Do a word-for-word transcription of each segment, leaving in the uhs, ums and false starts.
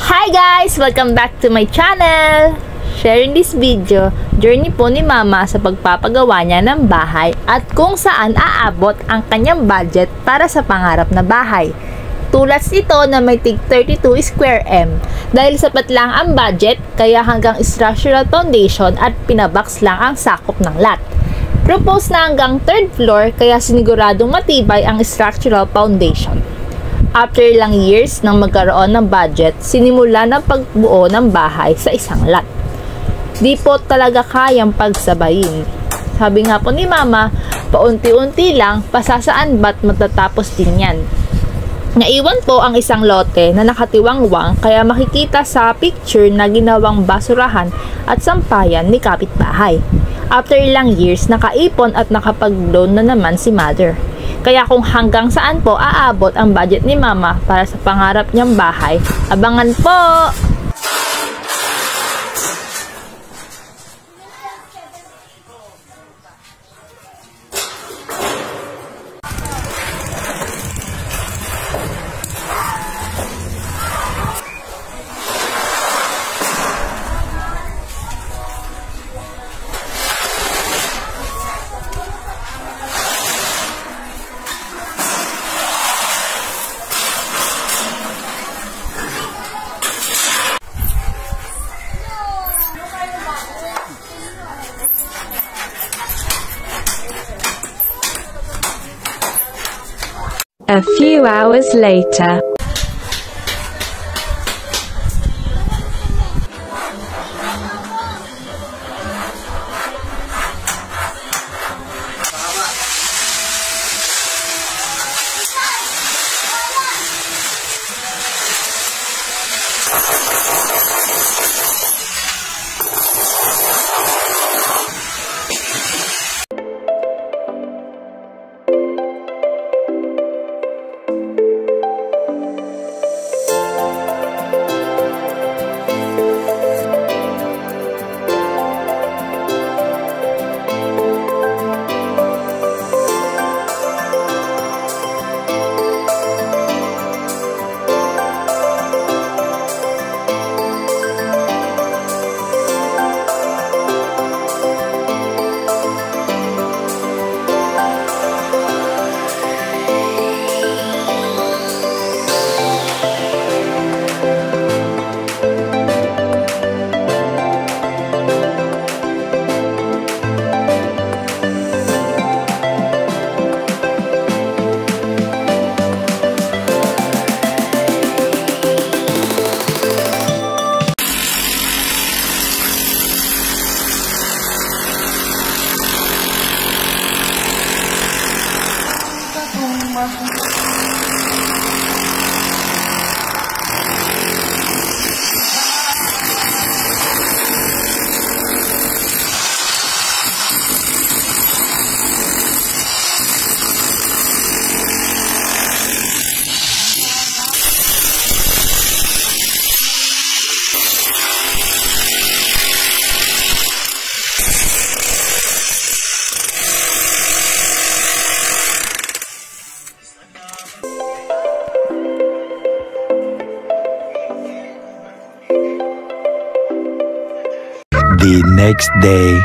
Hi guys! Welcome back to my channel! Sharing this video, journey po ni Mama sa pagpapagawa niya ng bahay at kung saan aabot ang kanyang budget para sa pangarap na bahay. Tulad ito na may tig thirty-two square meters. Dahil sapat lang ang budget, kaya hanggang structural foundation at pinabox lang ang sakop ng lot. Propose na hanggang third floor, kaya siniguradong matibay ang structural foundation. After ilang years nang magkaroon ng budget, sinimula ng pagbuo ng bahay sa isang lot. Di po talaga kayang pagsabayin. Sabi nga po ni Mama, paunti-unti lang, pasasaan ba't matatapos din yan. Naiwan po ang isang lote na nakatiwangwang kaya makikita sa picture na ginawang basurahan at sampayan ni kapitbahay. After ilang years, nakaipon at nakapag-loan na naman si Mother. Kaya kung hanggang saan po aabot ang budget ni Mama para sa pangarap niyang bahay, abangan po! A few hours later. The next day.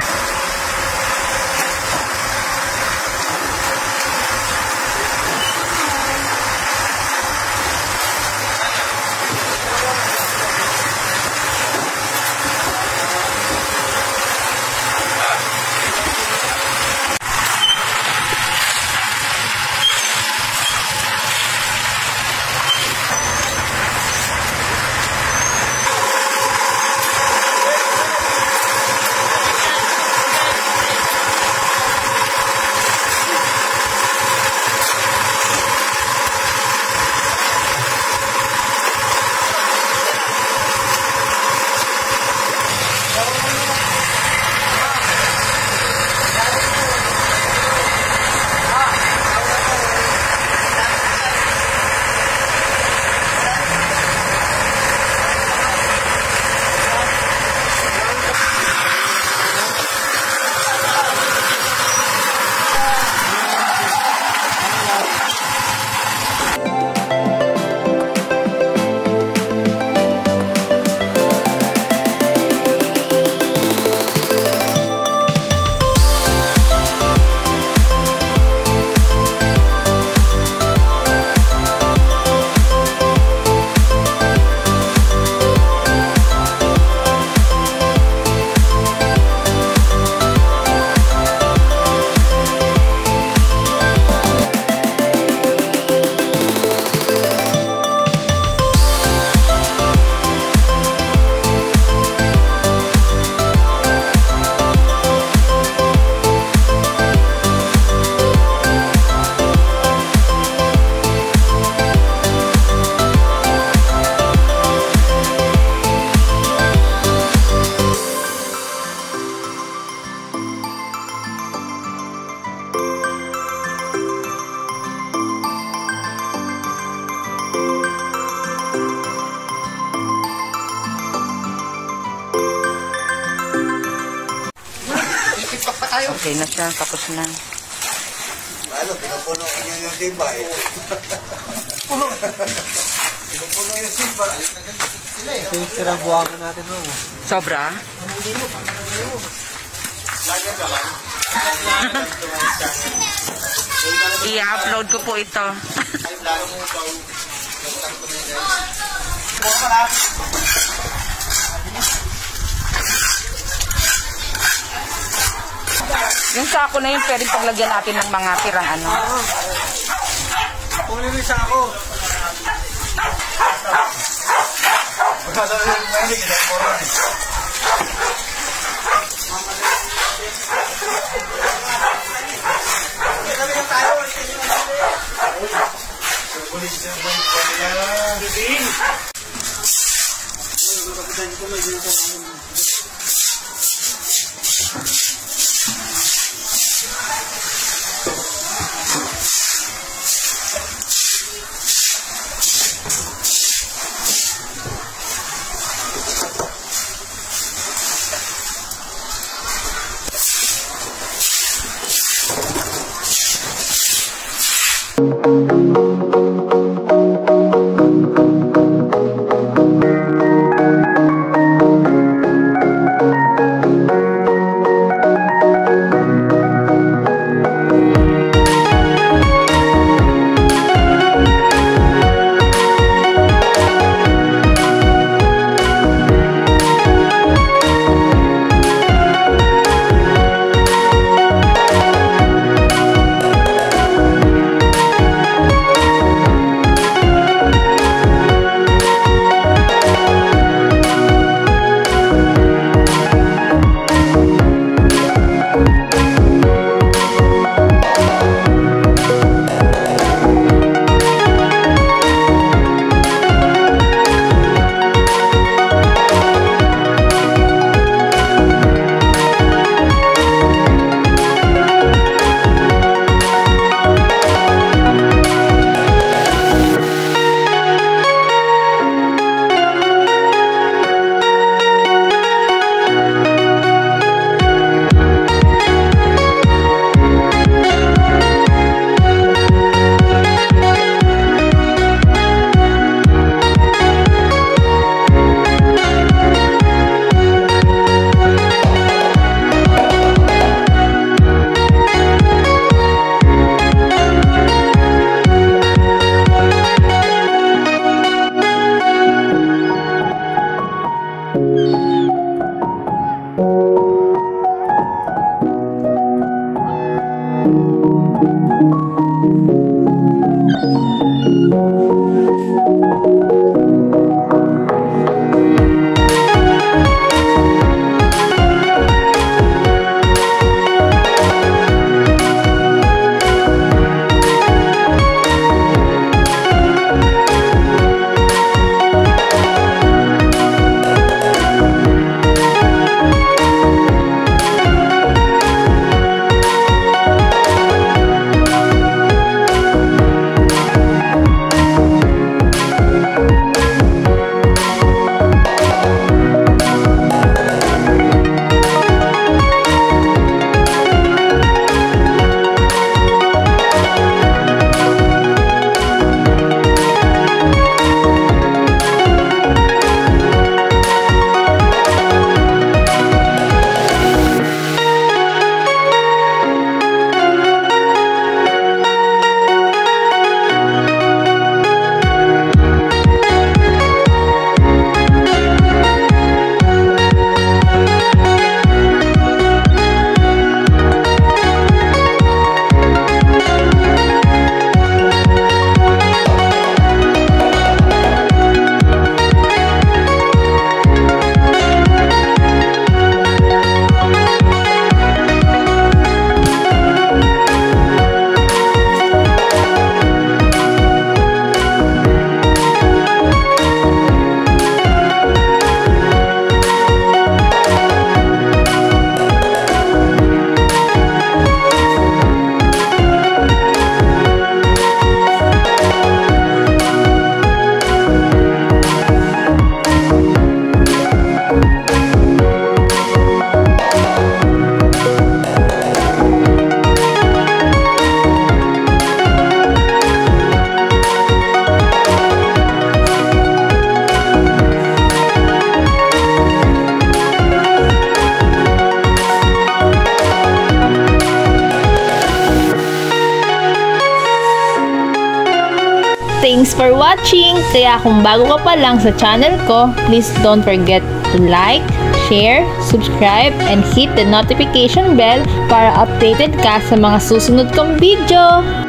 Okay na siya. Tapos na. Ano, pinupuno niya yung timba eh. Puno. Pinupuno yung timba. Ito yung tirabuhakan natin mo. Sobra? I-upload ko po ito. Yung sako na yun, pwedeng paglagyan natin ng mga tirang ano. Kunin mo yung sako. Thanks for watching! Kaya kung bago ka pa lang sa channel ko, please don't forget to like, share, subscribe, and hit the notification bell para updated ka sa mga susunod kong video.